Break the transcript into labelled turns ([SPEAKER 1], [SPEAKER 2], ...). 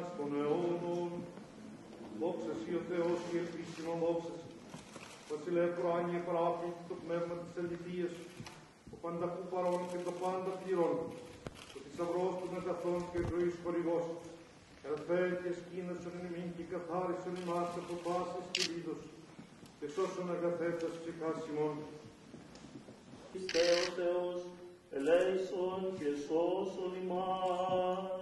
[SPEAKER 1] των αιώνων. Δόξα σοι ο Θεός και επίσημα δόξα σοι. Βασιλεύ προάνιε παράπληκτο το πνεύμα της αληθείας, ο πανταχού παρών και το πάντα πληρών, ο θησαυρός του μεταθών και ζωής χορηγός, ελθέ και σκήνωσον ημίν και καθάρισον ημάς από πάσης και λίδος, και σώσον αγαθέτας ψυχάς ημών.
[SPEAKER 2] Χριστέ ο Θεός, ελέησον και σώσον ημάς.